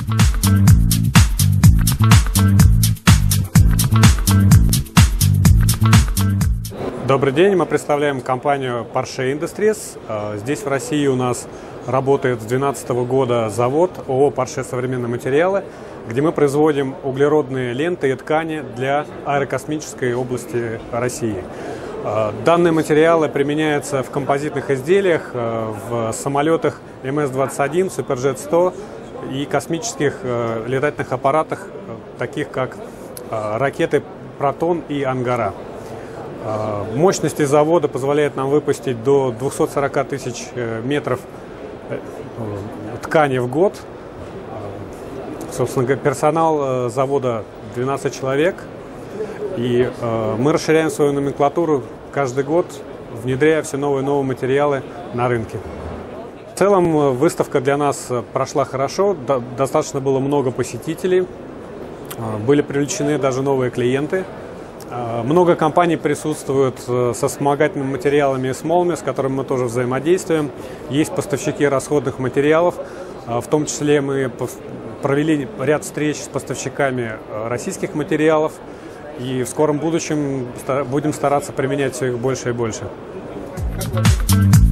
Добрый день, мы представляем компанию Porsche Industries. Здесь в России у нас работает с 2012 года завод ООО Porsche Современные материалы, где мы производим углеродные ленты и ткани для аэрокосмической области России. Данные материалы применяются в композитных изделиях, в самолетах МС-21, Суперджет-100 и космических летательных аппаратах, таких как ракеты «Протон» и «Ангара». Мощности завода позволяют нам выпустить до 240 тысяч метров ткани в год. Собственно говоря, персонал завода 12 человек. И мы расширяем свою номенклатуру каждый год, внедряя все новые и новые материалы на рынке. В целом выставка для нас прошла хорошо, достаточно было много посетителей, были привлечены даже новые клиенты. Много компаний присутствуют со вспомогательными материалами Smolmy, с которыми мы тоже взаимодействуем. Есть поставщики расходных материалов, в том числе мы провели ряд встреч с поставщиками российских материалов. И в скором будущем будем стараться применять все их больше и больше.